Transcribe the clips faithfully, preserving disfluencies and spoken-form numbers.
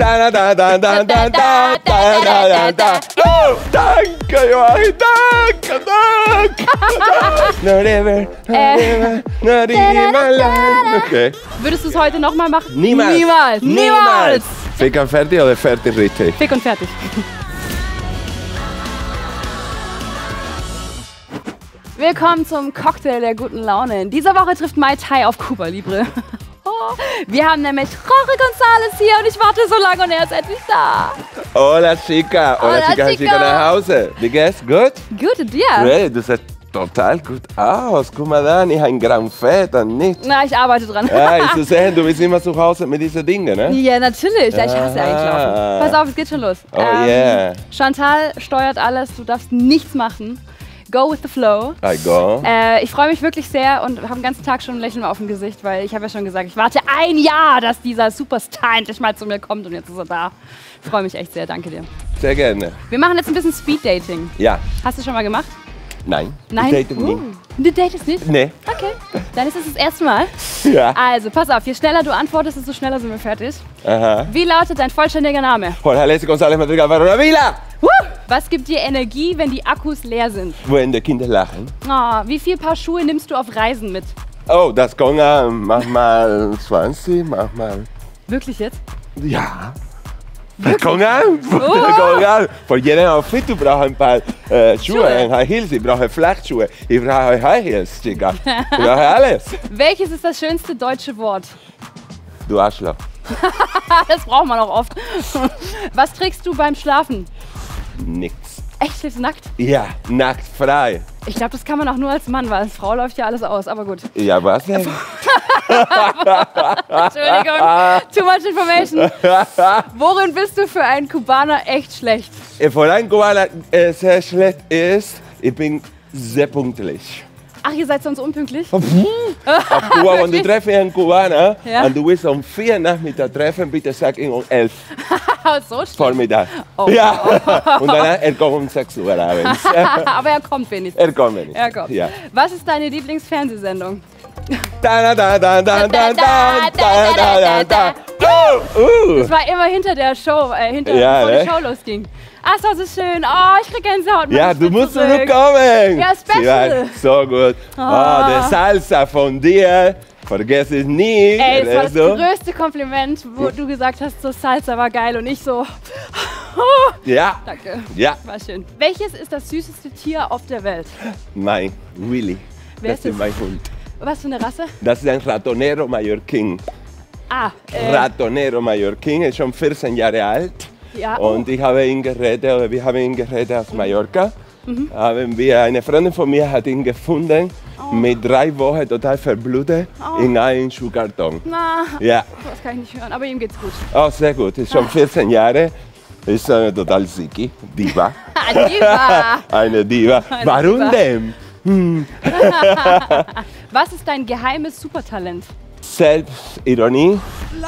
Da, da, da, da, da, da, da, da, da, da. Oh, danke, Joachim, danke, danke. Not ever, not ever, not in my life. Okay. Würdest du es heute nochmal machen? Niemals. Niemals. Niemals. Fick und fertig oder fertig richtig? Fick und fertig. Willkommen zum Cocktail der guten Laune. In dieser Woche trifft Mai Tai auf Cuba Libre. Wir haben nämlich Jorge González hier und ich warte so lange und er ist endlich da. Hola, Chica. Hola, Hola, Chica. Chica. Chica nach Hause. Wie geht's? Gut? Gut, und dir? Hey, du siehst total gut aus. Guck mal da, ich habe ein Gramm Fett und nichts. Na, ich arbeite dran. Ja, ich zu sehen, du bist immer zu Hause mit diesen Dingen, ne? Ja, natürlich. Ja, ich hasse Aha. Einkaufen. Pass auf, es geht schon los. Oh yeah. Chantal steuert alles, du darfst nichts machen. Go with the flow. I go. Äh, ich freue mich wirklich sehr und habe den ganzen Tag schon ein Lächeln auf dem Gesicht, weil ich habe ja schon gesagt, ich warte ein Jahr, dass dieser Superstar endlich mal zu mir kommt und jetzt ist er da. Ich freue mich echt sehr, danke dir. Sehr gerne. Wir machen jetzt ein bisschen Speed-Dating. Ja. Hast du schon mal gemacht? Nein. Nein? Ich date nie. Uh, du datest nicht? Nee. Okay, dann ist es das erste Mal. Ja. Also, pass auf, je schneller du antwortest, desto schneller sind wir fertig. Aha. Wie lautet dein vollständiger Name? Jorge Alessio González Madrigal Varona Vila. Uh, was gibt dir Energie, wenn die Akkus leer sind? Wenn die Kinder lachen. Oh, wie viel Paar Schuhe nimmst du auf Reisen mit? Oh, das kann an. Mach mal zwanzig, mach mal. Wirklich jetzt? Ja. Das kann an. Das kann an. Von jedem Outfit, du brauchst ein paar äh, Schuhe, Schuhe. ein High Heels, ich brauche Flachschuhe, ich brauche High Heels, Chica. Ich brauche alles. Welches ist das schönste deutsche Wort? Du Arschloch. Das braucht man auch oft. Was trägst du beim Schlafen? Nix. Echt, schläfst du nackt? Ja, nackt frei. Ich glaube, das kann man auch nur als Mann, weil als Frau läuft ja alles aus, aber gut. Ja, was denn? Entschuldigung, too much information. Worin bist du für einen Kubaner echt schlecht? Vor allem, Kubaner äh, sehr schlecht ist, ich bin sehr pünktlich. Ach, ihr seid sonst unpünktlich? Auf Kuba, wenn du treffst einen Kubaner Ja. und du willst um vier Nachmittag treffen, bitte sag ihn um elf So schlecht. Vormittag. Oh. Ja. Und dann er kommt um sechs Uhr abends. Aber er kommt wenigstens. Er kommt nicht. Er kommt. Ja. Was ist deine Lieblingsfernsehsendung? Da, da, da, da, da, da, da, da, da, da, da. Oh, uh. Das war immer hinter der Show, äh, hinter, Ja, bevor ne? die Show losging. Ach, das war so schön. Oh, ich krieg Gänsehaut. Ja, Mensch, du ich musst bin nur zurück. kommen. Ja, special. Ja, so gut. Oh, der Salsa von dir, vergiss es nie. Ey, das war das Also, größte Kompliment, wo du gesagt hast, so Salsa war geil und ich so. ja, Danke. ja, War schön. Welches ist das süßeste Tier auf der Welt? mein Willy. Wer Das ist ist das? mein Hund. Was für eine Rasse? Das ist ein Ratonero Mallorquín. Ah, äh, Ratonero Mallorquín, ist schon vierzehn Jahre alt. ja. Und ich habe ihn gerettet, oder wir haben ihn gerettet aus Mallorca. Mhm. Haben wir, eine Freundin von mir hat ihn gefunden, mit drei Wochen total verblutet, Oh. in einem Schuhkarton. Na, Ja, das kann ich nicht hören, aber ihm geht's gut. oh, sehr gut, ist schon vierzehn Jahre, ist eine total sicki, Diva. Ah, Diva. Eine Diva. Eine Warum Diva. denn? Was ist dein geheimes Supertalent? Selbstironie.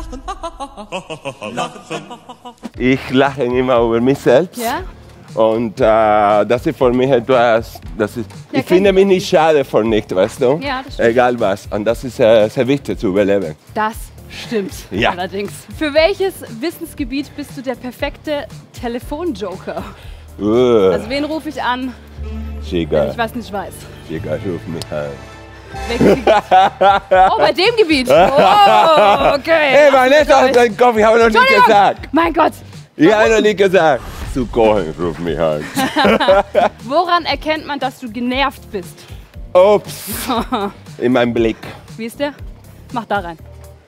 Ich lache immer über mich selbst. Ja? Und äh, das ist für mich etwas, das ist, Ja, ich finde kenn- mich nicht schade vor nichts, weißt du? Ja, das stimmt. Egal was. Und das ist äh, sehr wichtig zu überleben. Das stimmt. Ja. Allerdings. Für welches Wissensgebiet bist du der perfekte Telefonjoker? Uh, Also wen rufe ich an, wenn Chica, ich was nicht weiß? Chica, ruf mich an. Welches Gebiet? Oh, bei dem Gebiet. Oh, okay. Hey, Vanessa, hast du einen Kopf? Ich habe noch nicht Entschuldigung. gesagt. Mein Gott. Ich habe noch nicht gesagt. Zu kochen, ruf mich an. Woran erkennt man, dass du genervt bist? Ups, in meinem Blick. Wie ist der? Mach da rein.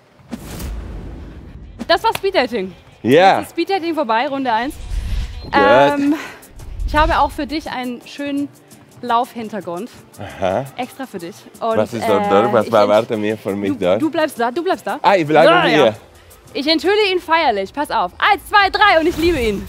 Das war Speeddating. Ja, Jetzt ist Speeddating vorbei, Runde eins. gut. Ähm, ich habe auch für dich einen schönen Laufhintergrund. Aha. Extra für dich. Und, Was ist dort äh, dort? Was ich erwartet mir von mich Du, dort? du bleibst da, du bleibst da. Ah, ich bleibe So, hier. ja. Ich enthülle ihn feierlich. Pass auf. Eins, zwei, drei und ich liebe ihn.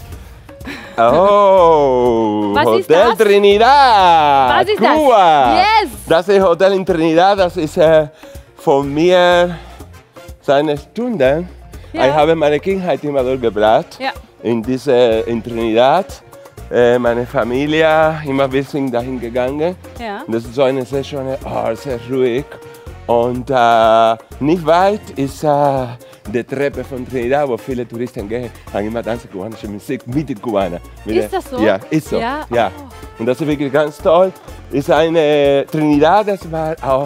Oh, Was ist Hotel das? Trinidad. Was ist das? Cuba. Yes. Das ist Hotel in Trinidad. Das ist äh, von mir seine Stunde. Ja. Ich habe meine Kindheit immer dort gebracht. Ja. In diese in Trinidad. Äh, meine Familie, immer wir sind dahin gegangen. Ja. Und das ist so eine sehr schöne, oh, sehr ruhig. Und äh, nicht weit ist äh, die Treppe von Trinidad, wo viele Touristen gehen, haben immer tanzen kubanische Musik mit den Kubanern. Mit Ist der, das so? Ja, ist so. Ja? Ja. Oh. Und das ist wirklich ganz toll. Ist eine Trinidad, das war auch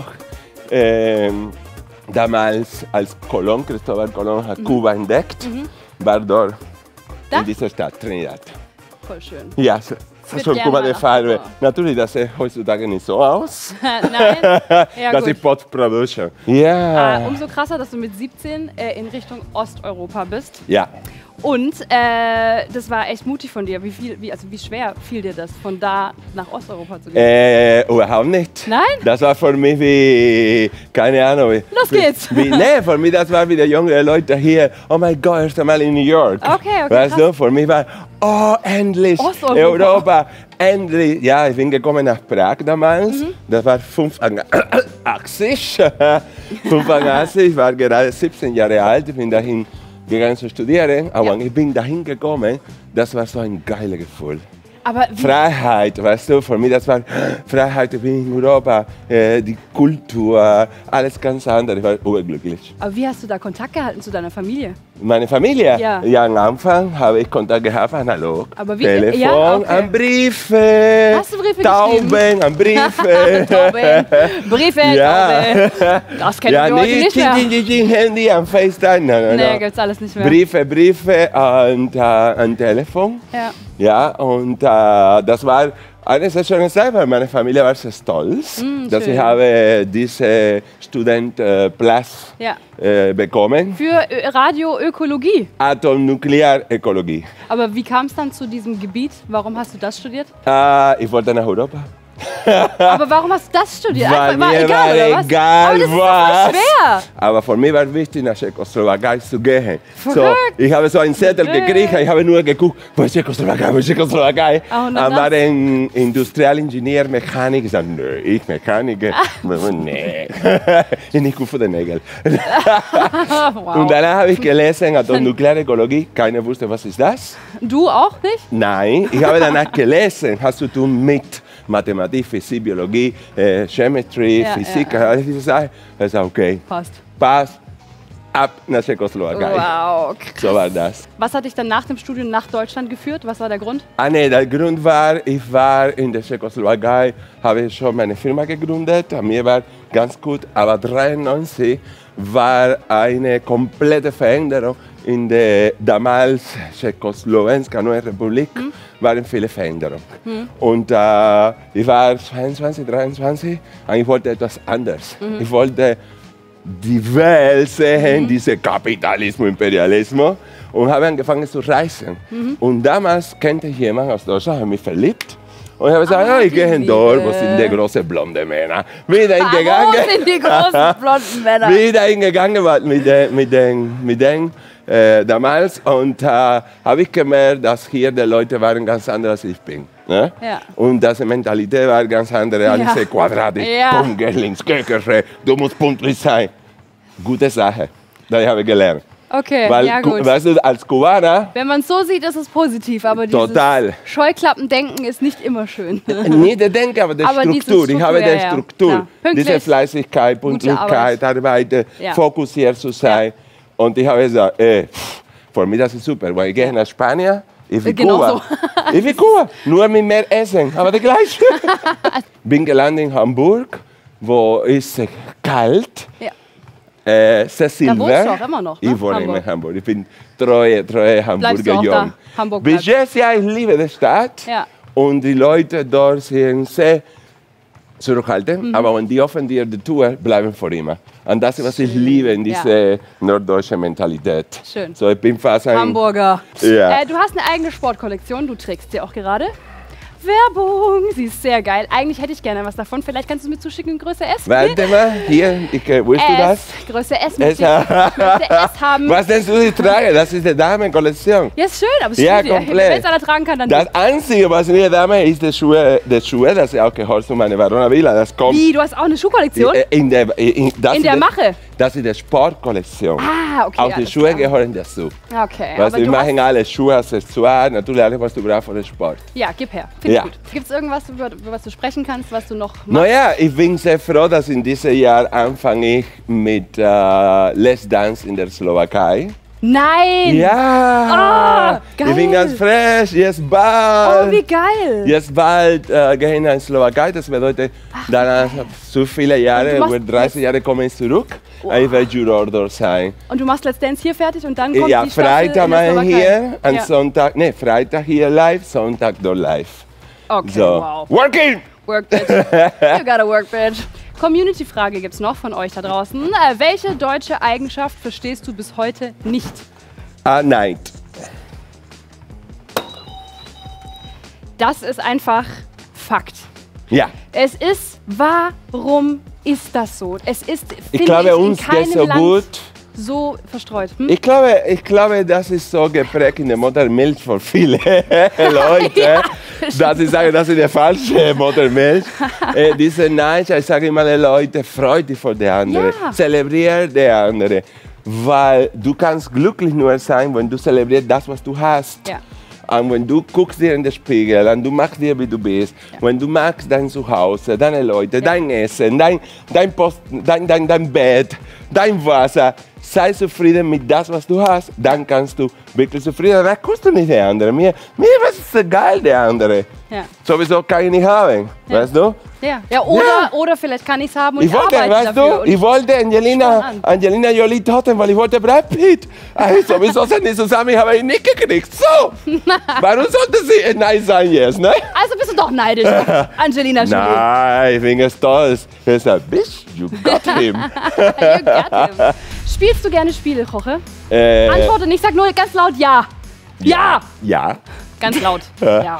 ähm, damals, als Colón, Christopher Colón hat mhm. Kuba entdeckt, mhm. war dort da? in dieser Stadt, Trinidad. Voll schön. Ja, so, so Kuba de Farbe. Natürlich, das sieht heutzutage nicht so aus. Nein? Ja, das gut. ist Post-Production. Ja. Ah, umso krasser, dass du mit siebzehn äh, in Richtung Osteuropa bist. Ja. Und äh, das war echt mutig von dir. Wie, viel, wie, also wie schwer fiel dir das, von da nach Osteuropa zu gehen? Äh, überhaupt nicht. Nein? Das war für mich wie, keine Ahnung. Wie, Los geht's! Wie, nee, für mich das war wie die jungen Leute hier. Oh mein Gott, erst einmal in New York. Okay, okay. Weißt krass. du, für mich war, oh, endlich Osteuropa. Europa, endlich. Ja, ich bin gekommen nach Prag damals. Mhm. Das war fünfundachtzig. fünfundachtzig, ich war gerade siebzehn Jahre alt. Ich bin dahin gegangen zu studieren, aber ja. ich bin dahin gekommen, das war so ein geiles Gefühl. Aber Freiheit, weißt du, für mich das war Freiheit, ich bin in Europa, äh, die Kultur, alles ganz anders, ich war überglücklich. Aber wie hast du da Kontakt gehalten zu deiner Familie? Meine Familie? Ja. Ja, am Anfang habe ich Kontakt gehabt, analog, Aber wie, Telefon, ja, okay. an Briefe, Hast du Briefe Tauben, geschrieben? an Briefe. Tauben, Briefe, Ja. Tauben. Das kennen Ja, wir heute nicht mehr. nicht mehr. Handy, an FaceTime, nein, nein, Nee, nein. gibt's alles nicht mehr. Briefe, Briefe und äh, ein Telefon. Ja. Ja, und äh, das war eine sehr schöne Zeit, weil meine Familie war sehr stolz, Mm, dass schön. ich habe diesen Studentplatz Ja. äh, bekommen. Für Ö- Radioökologie. Atomnuklearökologie. Aber wie kam es dann zu diesem Gebiet? Warum hast du das studiert? Äh, ich wollte nach Europa. Aber warum hast du das studiert? Weil Einfach, war mir egal, war oder was? egal Aber das ist doch was. voll schwer. Aber für mich war wichtig, nach Tschechoslowakei zu gehen. So, Verrückt. ich habe so einen Zettel Verrückt. gekriegt, ich habe nur geguckt, wo ist Tschechoslowakei, wo ist Tschechoslowakei. Oh, Und na war das. ein Industrialingenieur, Mechaniker. Ich sagte, nö, ich Mechaniker. Nee, ich bin nicht gut für die Nägel. Wow. Und dann habe ich gelesen, Atomnuklearökologie, keiner wusste, was ist das. Du auch nicht? Nein, ich habe danach gelesen, hast zu tun mit Mathematik, Physik, Biologie, äh, Chemistry, Ja, Physik, ja, ja. alles diese Sachen. Ich sage, okay, Passt. passt, ab nach Tschechoslowakei. Wow, krass. So war das. Was hat dich dann nach dem Studium nach Deutschland geführt? Was war der Grund? Ah, nee, der Grund war, ich war in der Tschechoslowakei, habe schon meine Firma gegründet, mir war ganz gut, aber neunzehnhundertdreiundneunzig war eine komplette Veränderung in der damals tschechoslowenska Neue Republik. Mhm. Waren viele Veränderungen. Mhm. Und äh, ich war zweiundzwanzig, dreiundzwanzig und ich wollte etwas anderes. Mhm. Ich wollte die Welt sehen, mhm. diese Kapitalismus, Imperialismus, und habe angefangen zu reisen. Mhm. Und damals kannte ich jemanden aus Deutschland, habe mich verliebt. Und ich habe gesagt, Ah, ja, ich gehe die dort, Liebe. wo sind die großen blonden Männer? Wieder Ah, hingegangen. wo sind die großen blonden Männer? Wieder hingegangen war mit den, mit den, mit den äh, damals. Und äh, habe ich gemerkt, dass hier die Leute waren ganz anders als ich bin. Ne? Ja. Und dass die Mentalität war ganz andere, alles Ja. quadratisch. Ja. Komm, geh links, geh rechts, du musst pünktlich sein. Gute Sache, das habe ich gelernt. Okay, Weil, ja gut. weißt du, als Kubaner, Wenn man es so sieht, ist es positiv, aber dieses Total. Scheuklappendenken ist nicht immer schön. nicht der Denke, aber die Aber diese Struktur. Ich habe Struktur, die ja, ja. Struktur. Ja. Pünktlich, Diese Fleißigkeit, gute Pünktlichkeit, Arbeit, Ja. fokussiert zu sein. Und ich habe gesagt, ey, pff, für mich das ist super, weil ich gehe nach Spanien, ich will Genau Kuba. so. Ich will Kuba, nur mit mehr Essen, aber das gleiche. Bin gelandet in Hamburg, wo ist es kalt. Ja. Äh, sehr silber. wohnst du auch immer noch, ne? Ich wohne Hamburg. immer in Hamburg. Ich bin treue, treue Bleibst du Hamburger auch Jung. da? Hamburg Bis bleibt. jetzt, ja, ich liebe die Stadt. Ja. Und die Leute dort sind sehr zurückhaltend. Mhm. Aber wenn die offen dir die Tür, bleiben für immer. Und das ist, was ich liebe in dieser norddeutsche Mentalität. Schön. So, ich bin fast ein... Hamburger. Ja. Äh, du hast eine eigene Sportkollektion, du trägst sie auch gerade. Werbung, sie ist sehr geil. Eigentlich hätte ich gerne was davon. Vielleicht kannst du mir zuschicken in Größe S. Warte mal, hier, ich, äh, willst du das? S. Größe S. Es- möchte ich, ich möchte S haben. Was denn du die trage? Das ist die Damenkollektion. Ja, ist schön, aber es Ja, steht dir. komplett. Wenn es einer tragen kann, dann Das Einzige, was mir Dame ist, die Schuhe, die Schuhe, das ist auch gehört zu meiner Varona Villa. Das kommt Wie, du hast auch eine Schuhkollektion? in der, in, das In ist der die- Mache? Das ist die Sportkollektion. Ah, okay. Auch die Schuhe klar. gehören dazu. Okay. Weißt, aber wir du machen hast, alle Schuhe, Accessoires, natürlich alles, was du brauchst für den Sport. ja, gib her. Finde Ja. ich gut. Gibt es irgendwas, über, über was du sprechen kannst, was du noch machst? Naja, ich bin sehr froh, dass in diesem Jahr anfange ich mit äh, Let's Dance in der Slowakei. Nein! Ja! Oh, geil. Ich bin ganz fresh, jetzt Oh, bald. wie geil! Jetzt bald äh, gehe ich nach Slowakei, das bedeutet, danach so viele Jahre, Und du machst über dreißig Jahre komme ich zurück. Ich werde Juror dort sein. Und du machst Let's Dance hier fertig und dann kommt Ja, die Staffel Freitag in der mache ich Slowakei. hier, am Ja. Sonntag, ne, Freitag hier live, Sonntag dort live. Okay, So, wow. working! Work, bitch. You gotta work, bitch. Community-Frage gibt's noch von euch da draußen. Äh, welche deutsche Eigenschaft verstehst du bis heute nicht? Ah, nein. Das ist einfach Fakt. Ja. Es ist, warum ist das so? Es ist, Ich finde glaube, in uns keinem geht so Land gut. so verstreut. Hm? Ich glaube, ich glaube, das ist so geprägt in der Muttermilch für viele Leute, Ja, dass sie sagen, das ist die falsche Muttermilch. äh, diese Nein, ich sage immer den Leuten, freut dich für die andere, Ja. zelebriere die andere. Weil du kannst glücklich nur sein, wenn du zelebrierst das, was du hast. Ja. Und wenn du guckst dir in den Spiegel und du machst dir, wie du bist, ja. wenn du magst dein Zuhause, deine Leute, ja. dein Essen, dein, dein, Post, dein, dein, dein Bett, dein Wasser, sei zufrieden mit das, was du hast, dann kannst du wirklich zufrieden sein. Das kostet nicht der andere. Mir, mir ist es egal, der andere. Ja. Sowieso kann ich nicht haben, Ja. weißt du? Ja, ja oder, Ja. oder vielleicht kann ich es haben und ich, Ich wollte, arbeite weißt dafür. du, und ich wollte Angelina, an. Angelina Jolie toten, weil ich wollte Brad Pitt. Also, sowieso sind die zusammen, ich habe ihn nicht gekriegt. So, warum sollte sie Nein sein jetzt, ne? Also bist du doch neidisch, Angelina Jolie. Nein, ich bin stolz. Ich sage, bitch, you got him. You got him. Spielst du gerne Spiele, Koche? äh, Antworte nicht, sag nur ganz laut ja. Ja! Ja. Ganz laut. Ja. Ja!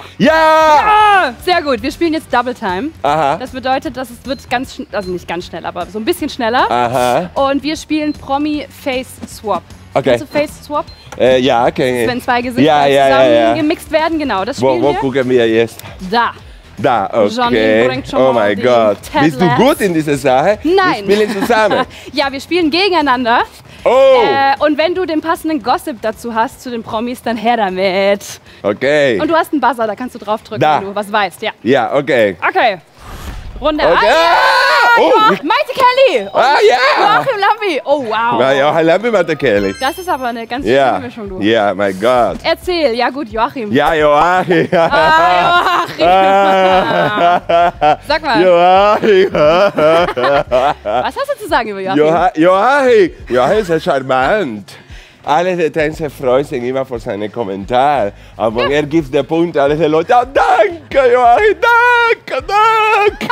Ah, sehr gut, wir spielen jetzt Double Time. Aha. Das bedeutet, dass es wird ganz schnell, also nicht ganz schnell, aber so ein bisschen schneller. Aha. Und wir spielen Promi Face Swap. Okay. Kennst du Face Swap? Äh, ja, okay. Wenn zwei Gesichter Ja, ja, ja, zusammen ja. gemixt werden, genau, das Wo, spielen wo wir. gucken wir jetzt? Da. Da, Janine okay. bringt schon Oh mal mein die Gott. Bist du Tablets. gut in dieser Sache? Nein. Wir spielen zusammen. Ja, wir spielen gegeneinander. Oh, Äh, und wenn du den passenden Gossip dazu hast zu den Promis, dann her damit. okay. Und du hast einen Buzzer, da kannst du draufdrücken, Da. wenn du was weißt. Ja. Ja, okay. Okay. Runde Okay. eins. Oh, Ja, Maite Kelly. Und ah, ja. Joachim Lambi. Oh, wow. Ja, ja, Lambi mit der Kelly. Das ist aber eine ganz schöne Ja, Mischung, du. ja, mein Gott. Erzähl. Ja gut, Joachim. Ja, Joachim. Ah, Joachim. Sag mal, Joachim. was hast du zu sagen über Joachim? Joa- Joachim. Joachim ist ja charmant. Alle die Tänzer freuen sich immer vor seinen Kommentaren. Aber wenn er gibt den Punkt, alle die Leute, oh, danke Joachim, danke, danke.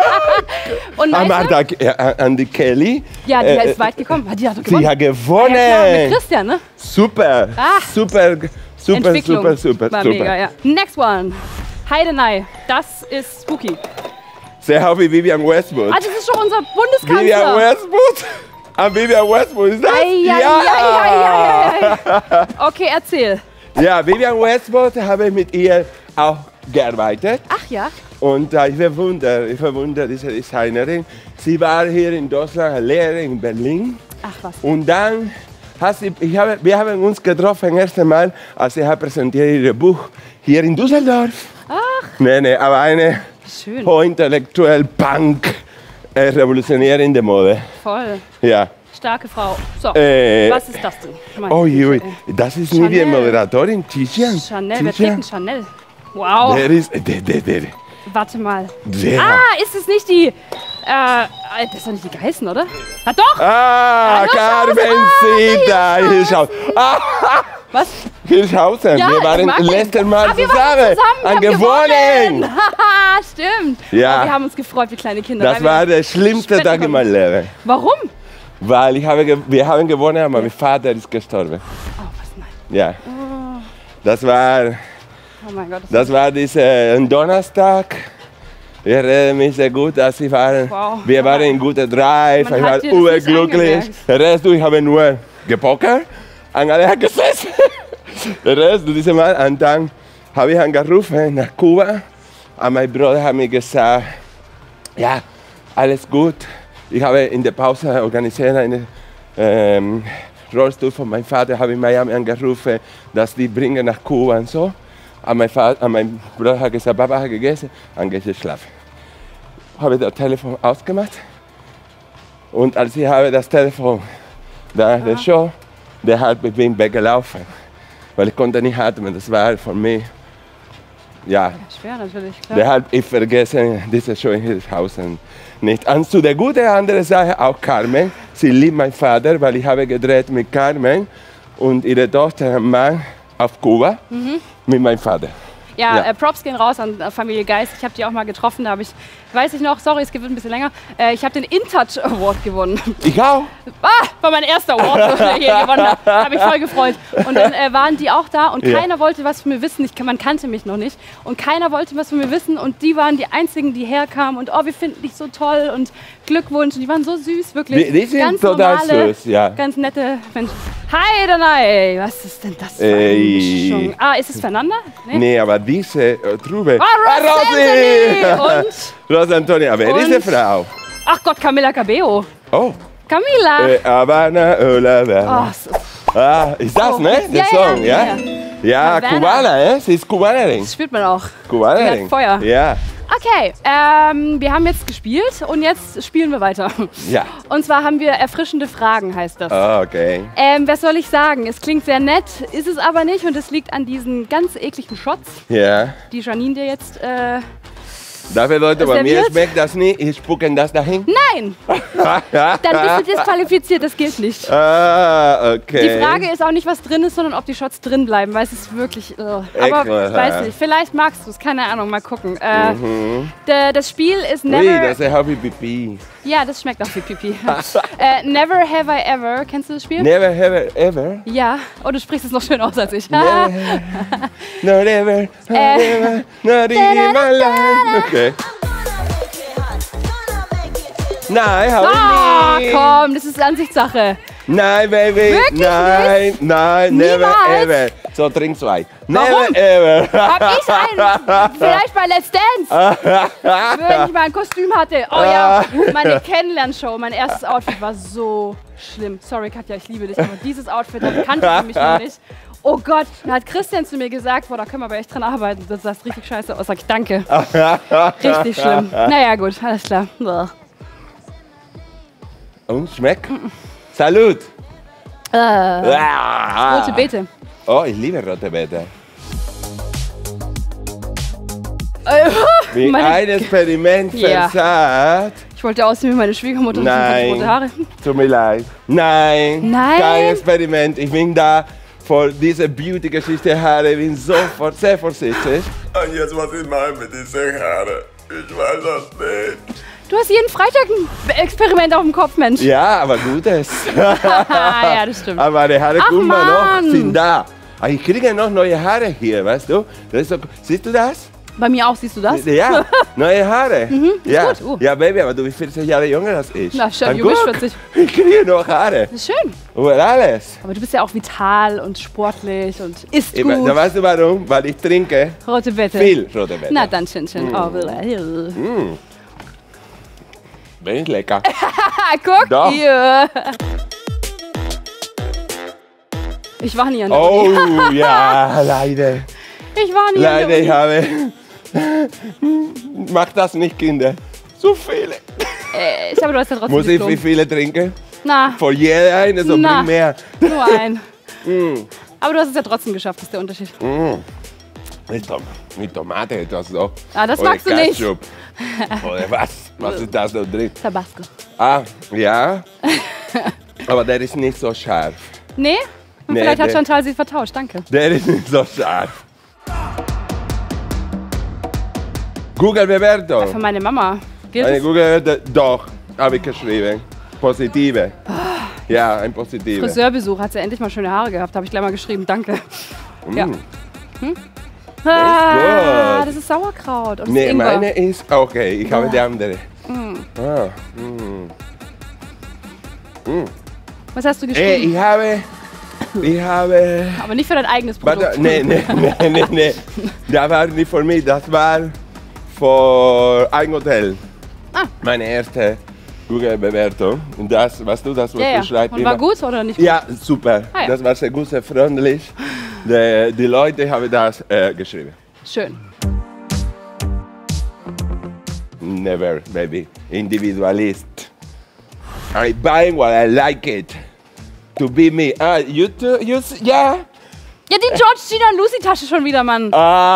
Und Aber Maite? da, äh, an die Kelly, Ja, die äh, ist weit gekommen. Die hat doch sie gewonnen. hat gewonnen. Ja, klar, mit Christian, ne? Super, Ah. super, super, Entwicklung. super, super, War super. mega, ja. Next one. Heidenei. Das ist spooky. Sehr auch wie Vivian Westwood. Ah, das ist schon unser Vivian Bundeskanzler. Westwood? An Vivian Westwood ist das? Ei, ei, ei, ei, ei, ei. Okay, erzähl. Ja, Vivian Westwood habe ich mit ihr auch gearbeitet. Ach ja. Und äh, ich verwundere, ich verwundere diese Designerin. Sie war hier in Deutschland eine Lehrerin in Berlin. Ach was. Und dann hat sie, ich habe, wir haben uns getroffen, das erste Mal, als sie hat präsentiert ihr Buch hier in Düsseldorf. Ach, Nee, nee, aber eine schön. hochintellektuell Punk, äh, Revolutionärin der Mode. Voll. Ja. Starke Frau. So, Äh, was ist das denn? Meine Oh Güte, je, ey. das ist nicht die Chanel. Moderatorin, Tizian. Chanel, wer trägt Tizian. denn Chanel? Wow. Der ist, der, der, der, Warte mal. der. Ah, ist es nicht die. Äh, das ist doch nicht die Geißen, oder? Ah, doch! Ah, Hallo, Carmencita, Hirschhausen. Ah, Was? Hirschhausen, Ja, wir ich waren mag den. letztes Mal Ah, wir zusammen. waren zusammen. Wir Haben haben gewonnen. Haha, stimmt. Ja. Oh, wir haben uns gefreut wie kleine Kinder. Das weil wir war der schlimmste Spenden Tag in meinem Leben. Warum? Weil ich habe, ge- wir haben gewonnen, aber mein Vater ist gestorben. Oh, was nein. Ja. Das war, Oh mein Gott. Das das war dieser Donnerstag. Ich erinnere mich sehr gut, dass ich war, Wow. wir waren in guter Drive, Man ich hat war dir das nicht urglücklich. angemerkt. Der Rest, du, ich habe nur gepokert, und alle haben gesessen. Der Rest, du, diese Mal, und dann habe ich angerufen nach Kuba, und mein Bruder hat mir gesagt, ja, alles gut, ich habe in der Pause organisiert eine ähm, Rollstuhl von meinem Vater, habe in Miami angerufen, dass die bringen nach Kuba und so. Und mein, Vater, mein Bruder hat gesagt, Papa hat gegessen, dann gehe ich schlafen. Habe das Telefon ausgemacht und als ich habe das Telefon da der Show, der hat mit mir weggelaufen, weil ich konnte nicht atmen, das war für mich, ja, Ja, schwer natürlich, klar. der hat ich vergessen, diese Show in Hirschhausen nicht. Und zu der guten anderen Sache auch Carmen, sie liebt meinen Vater, weil ich habe gedreht mit Carmen und ihre Tochter und Mann auf Kuba mit meinem Vater. Ja, Ja. Äh, Props gehen raus an äh, Familie Geist. Ich habe die auch mal getroffen, da habe ich, weiß ich noch, sorry, es geht ein bisschen länger, äh, ich habe den InTouch Award gewonnen. Ich auch. Ah, war mein erster Award, den ich hier gewonnen habe. Habe mich voll gefreut. Und dann äh, waren die auch da und Ja. keiner wollte was von mir wissen. Ich, man kannte mich noch nicht. Und keiner wollte was von mir wissen. Und die waren die Einzigen, die herkamen und oh, wir finden dich so toll und Glückwunsch. Und die waren so süß, wirklich. Die, die sind ganz total normale, süß, ja. ganz nette Menschen. Hi, Danai. Was ist denn das für eine Ey. Mischung? Ah, ist es Fernanda? Nee. Nee, aber diese äh, Trube. Ah, Ross Anthony! Und? Rosa Antonia, wer ist Und? diese Frau? Ach Gott, Camila Cabello. Oh. Camila! Äh, Havana, oh, la Havana. Oh, so, Ah, ist das, Oh. ne? Der Ja, Song, ja, ja? ja. Ja, Havana. Kubaner, eh? Sie ist Kubanerin. das spürt man auch. Kubanerin. Die hat Feuer. Ja. Okay, ähm, wir haben jetzt gespielt und jetzt spielen wir weiter. Ja. Und zwar haben wir erfrischende Fragen, heißt das. Ah, okay. Ähm, was soll ich sagen? Es klingt sehr nett, ist es aber nicht und es liegt an diesen ganz ekligen Shots, Ja. die Janine dir jetzt... Äh, Dafür, Leute, bei mir Serviert? schmeckt das nicht. Ich spucke das dahin. nein! Dann bist du disqualifiziert, das gilt nicht. Ah, okay. Die Frage ist auch nicht, was drin ist, sondern ob die Shots drin bleiben, weil es ist wirklich... Äh, aber Ekelhaft. weiß nicht, vielleicht magst du es, keine Ahnung, mal gucken. Äh, der, das Spiel ist Ui, Never... das ist auch wie Pipi. Ja, das schmeckt auch wie Pipi. äh, Never Have I Ever, kennst du das Spiel? Never, ever, ever. Ja, oh, du sprichst es noch schön aus als ich. Never, not ever, not Äh. ever, not in my life. Okay. Nein, hab Ah, ich nicht. komm, das ist Ansichtssache. Nein, Baby. Wirklich nein, nein, never Niemals. ever. So, trink zwei. Warum? Never ever. Hab ich einen, vielleicht bei Let's Dance, wenn ich mal ein Kostüm hatte. Oh ja, meine Kennenlernshow, mein erstes Outfit war so schlimm. Sorry Katja, ich liebe dich, aber dieses Outfit, das kannte ich mich noch nicht. Oh Gott, da hat Christian zu mir gesagt, boah, da können wir aber echt dran arbeiten. Das sah richtig scheiße aus. Sag ich, danke. Richtig schlimm. Naja, gut, alles klar. Bäh. Und schmeckt? Salut. Äh, Ah. rote Beete. Oh, ich liebe rote Beete. Äh, Wie meine- ein Experiment Ja. versagt. Ich wollte aussehen wie meine Schwiegermutter und Nein. rote Haare. Tut mir leid. Nein. Nein? Kein Experiment. Ich bin da für diese Beauty-Geschichte Haare. Ich bin so vor, sehr vorsichtig. Und jetzt, was ich mache mit diesen Haaren? Ich weiß das nicht. Du hast jeden Freitag ein Experiment auf dem Kopf, Mensch. Ja, aber Gutes. Ah, ja, das stimmt. Aber die Haare, Ach, guck mal Mann. noch, sind da. Aber ich kriege noch neue Haare hier, weißt du? Das ist so, siehst du das? Bei mir auch, siehst du das? Ja, neue Haare. ja. gut, uh. ja, Baby, aber du bist vierzig Jahre jünger als ich. Na, schön, Dann du bist guck, vierzig. Ich kriege noch Haare. Das ist schön. Über alles. Aber du bist ja auch vital und sportlich und isst Ich, gut. da weißt du warum? Weil ich trinke Rote Bette. viel rote Beete. Na dann, schön, schön. Oh, will- Mm. Bin ich lecker. Ah, guck Doch. hier. Ich war nie an der Oh Uni. ja, leider. Ich war nie Leider, an ich der habe... Mach das nicht, Kinder. Zu viele. Uni. Äh, ich aber du hast ja trotzdem Muss ich Diplom. wie viele trinken? Na, Vor jeder eine, so Na. bring mehr. nur ein. Aber du hast es ja trotzdem geschafft, das ist der Unterschied. Mit, Tom mit Tomate, das so. Ah, das Oder magst du nicht. Ketchup. Oder was? Was ist das da drin? Tabasco. Ah, ja. Aber der ist nicht so scharf. Nee? Und Nee, vielleicht hat der- Chantal sie vertauscht, danke. Der ist nicht so scharf. Google-Bewertung. Für meine Mama. Gilt Eine es? Google-Bewertung, doch, habe ich geschrieben. Positive. Ja, ein positive. Friseurbesuch, hat sie endlich mal schöne Haare gehabt, habe ich gleich mal geschrieben, danke. Ja. Mm. Ah, gut. das ist Sauerkraut und Nee, Ingwer. meine ist okay. Ich habe die andere. Mm. Ah. Was hast du Ey, geschrieben? ich habe. Ich habe. Aber nicht für dein eigenes Produkt. Warte, nee, nee, nee, nee, nee. Das war nicht für mich, das war für ein Hotel. Ah. Meine erste Google-Bewertung. Und das, was du das, was Ja, du ja. schreibst. Und war immer- gut oder nicht gut? Ja, super. Ah, ja. Das war sehr gut, sehr freundlich. Die, die Leute haben das äh, geschrieben. Schön. Never, baby. Individualist. I buy what I like it. To be me. Ah, you too? You, s- yeah? Ja, die George Gina Lucy Tasche schon wieder, Mann.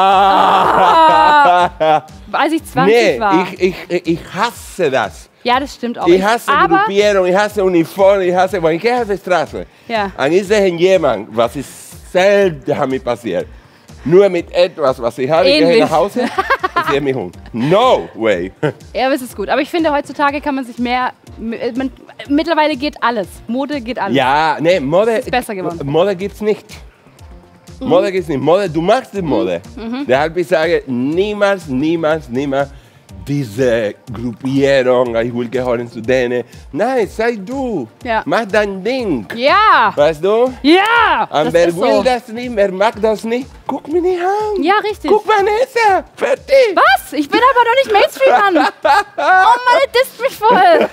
Ah! Als ich zwanzig Nee, war. ich, ich, ich hasse das. Ja, das stimmt auch. Ich hasse Aber Gruppierung, ich hasse Uniform, ich hasse, wenn ich gehe auf die Straße Ja. und ich sehe jemanden, was ist selten mir passiert, nur mit etwas, was ich habe, ich gehe Ähnlich. nach Hause und sehe mich um. No way. ja, aber es ist gut. Aber ich finde, heutzutage kann man sich mehr. Man, mittlerweile geht alles. Mode geht alles. Ja, nee, Mode, Ist besser geworden. Mode gibt's nicht. Mode gibt's nicht. Mode, du magst die Mode. Mhm. Deshalb ich sage, niemals, niemals, niemals diese Gruppierung, ich will gehören zu denen. Nein, sei du. Ja. Mach dein Ding. Ja! Weißt du? Ja! Und Das wer ist will so. das nicht, wer mag das nicht, guck mich nicht an. Ja, richtig. Guck Vanessa, fertig. Was? Ich bin aber doch nicht Mainstream, Mann. Oh Mann, das disst mich voll.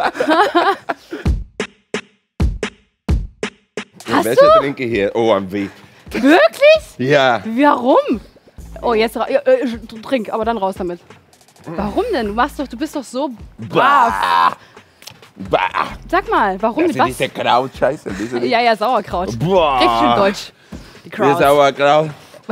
Hast Welche du? trinke ich hier? Oh, am Weg. Wirklich? Ja. Warum? Oh, jetzt ra- ja, äh, trink, aber dann raus damit. Warum denn? Du machst doch, du bist doch so brav. Bah. Bah. Sag mal, warum? Also Was? diese Krautscheiße. Diese Ja, ja, Sauerkraut. Boah. Richtig schön deutsch. Die Wie Kraut. Sauerkraut.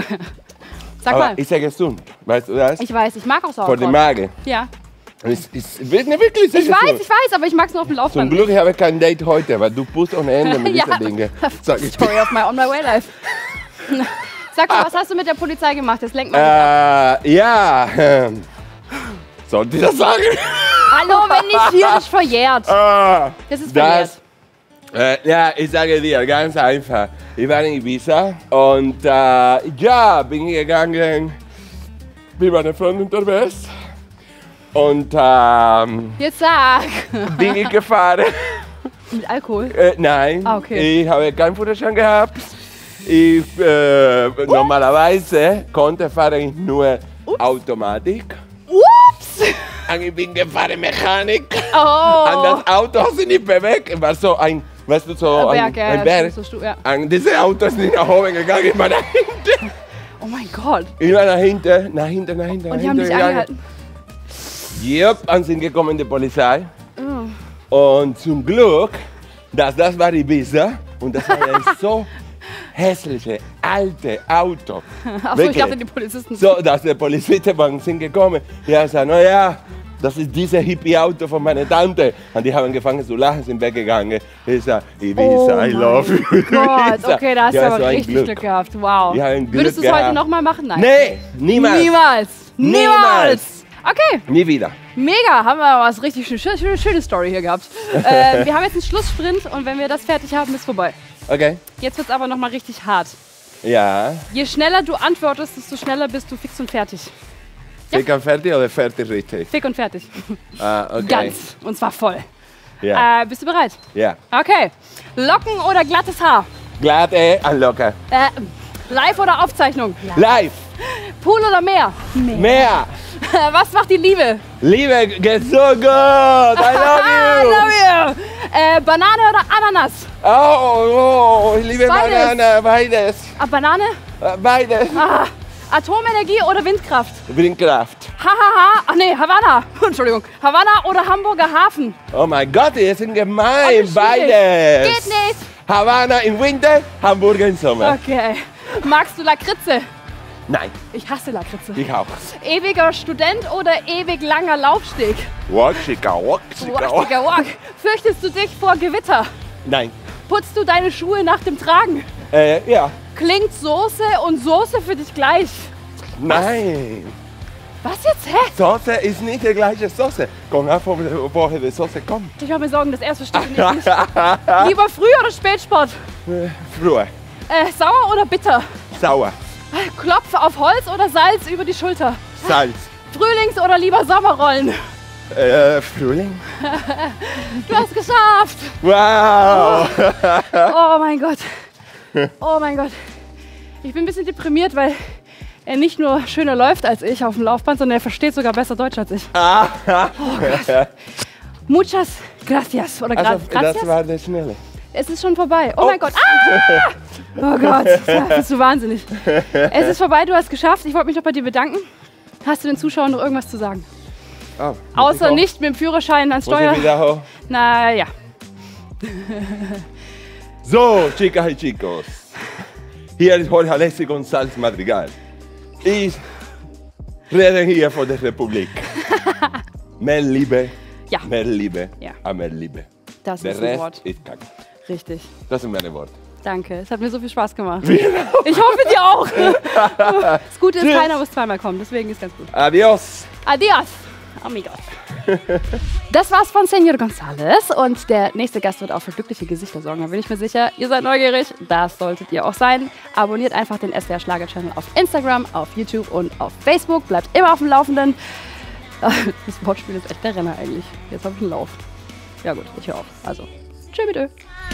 Sag Aber mal. ich sage es gesund. Weißt du das? Ich weiß, ich mag auch Vor dem Sauerkraut. Magen. Ja. Es ist wirklich, wirklich Ich sehr weiß, gesund. ich weiß, aber ich mag es nur auf dem Zum Laufband. Glück habe ich kein Date heute, weil du pust ohne Ende mit Ja. diesen Dingen. Sag ich Story of my on my way life. Sag mal, was hast du mit der Polizei gemacht? Jetzt lenk mal nicht ab. Äh, ja. ähm, Sollte ich das sagen? Hallo, wenn nicht hier, ist verjährt. Ah, Das ist verjährt. das, äh, ja, ich sage dir, ganz einfach. Ich war in Ibiza und äh, ja, bin gegangen, bin mit einer Freundin unterwegs und ähm, Jetzt sag. bin ich gefahren. Mit Alkohol? Äh, nein, Ah, okay. ich habe keinen Führerschein gehabt. Ich, äh, normalerweise konnte fahren ich nur Automatik. Ups! Und ich bin gefahren Mechanik. Oh. Und das Auto hat sich nicht bewegt. Es war so ein, weißt du, so ein, Berg, ja, ein Berg. so Stu- ja. Und dieses Auto ist nicht nach oben gegangen, ich war nach hinten. Oh mein Gott. Ich war nach hinten, nach hinten, nach hinten, Und nach die haben hinten dich angehalten. Yep, und sind gekommen die Polizei. Oh. Und zum Glück, dass das war Ibiza und das war ein so hässliche, alte Auto. Achso, ich Wirklich. dachte, die Polizisten. So, dass die Polizisten sind gekommen. Die haben gesagt, na ja, das ist dieses Hippie-Auto von meiner Tante. Und die haben angefangen zu lachen, sind weggegangen. Ich sage, Ibiza, Oh I love you. Gott, Ibiza. okay, da hast Ja, du so aber ein richtig Glück. gehabt. Wow. Ja, ein Glück Würdest du es heute gehabt. nochmal machen? Nein. Nee, niemals. Niemals. Niemals. Niemals. Okay, Nie wieder. mega. Haben wir was richtig schön, schöne, schöne Story hier gehabt. äh, wir haben jetzt einen Schlusssprint und wenn wir das fertig haben, ist vorbei. Okay. Jetzt wird es aber nochmal richtig hart. Ja. Je schneller du antwortest, desto schneller bist du fix und fertig. Ja. Fick fertig oder fertig richtig? Fick und fertig. Ah, okay. Ganz. Und zwar voll. Ja. Äh, bist du bereit? Ja. Okay. Locken oder glattes Haar? Glatt, eh, und locker. Äh, live oder Aufzeichnung? Live. Pool oder Meer? Mehr. Was macht die Liebe? Liebe geht so gut. I love I you. love you. Äh, Banane oder Ananas? Oh, oh, ich liebe Beides. Banane, beides. Ah, Banane? Äh, Beides. Ah, Atomenergie oder Windkraft? Windkraft. Hahaha. Ach nee, Havanna. Entschuldigung. Havanna oder Hamburger Hafen? Oh mein Gott, die sind Oh, gemein. wie Beides. Geht nicht. Havanna im Winter, Hamburg im Sommer. Okay. Magst du Lakritze? Nein, Ich hasse Lakritze. ich auch. Ewiger Student oder ewig langer Laufsteg? Watschika, watschika. Walkiger Walk. Fürchtest du dich vor Gewitter? Nein. Putzt du deine Schuhe nach dem Tragen? Äh, ja. Klingt Soße und Soße für dich gleich? Nein. Was jetzt? Hä? Soße ist nicht die gleiche Soße. Kommt an, woher die Soße kommt. Ich mache mir Sorgen, das erste verstehe ich nicht. Lieber Früh- oder Spätsport? Äh, Früher. Äh, sauer oder bitter? Sauer. Klopf auf Holz oder Salz über die Schulter? Salz. Frühlings- oder lieber Sommerrollen? Äh, Frühling. Du hast geschafft! Wow. Oh mein Gott. Oh mein Gott. Ich bin ein bisschen deprimiert, weil er nicht nur schöner läuft als ich auf dem Laufband, sondern er versteht sogar besser Deutsch als ich. Muchas gracias. Oder gra Also, gracias? das war der Schnelle. Es ist schon vorbei. Oh, oh. mein Gott. Ah! Oh Gott, ja, bist du wahnsinnig. Es ist vorbei, du hast es geschafft. Ich wollte mich noch bei dir bedanken. Hast du den Zuschauern noch irgendwas zu sagen? Oh, Außer nicht mit dem Führerschein ans Steuer. Naja. So, chicas y chicos. Hier ist Jorge Alexis González Madrigal. Ich rede hier von der Republik. Mehr Liebe, ja. mehr Liebe, ja. mehr Liebe. Das der ist Rest ein Wort. ist Kacke. Richtig. Das sind meine Worte. Danke, es hat mir so viel Spaß gemacht. Ich hoffe, dir auch. Das Gute ist, Tschüss. Keiner muss zweimal kommen, deswegen ist ganz gut. Adios. Adios. Amigos. Das war's von Señor González und der nächste Gast wird auch für glückliche Gesichter sorgen. Da bin ich mir sicher, ihr seid neugierig, das solltet ihr auch sein. Abonniert einfach den S W R Schlager Channel auf Instagram, auf YouTube und auf Facebook. Bleibt immer auf dem Laufenden. Das Wortspiel ist echt der Renner eigentlich. Jetzt habe ich einen Lauf. Ja gut, ich höre auf. Also, tschö mit Ö.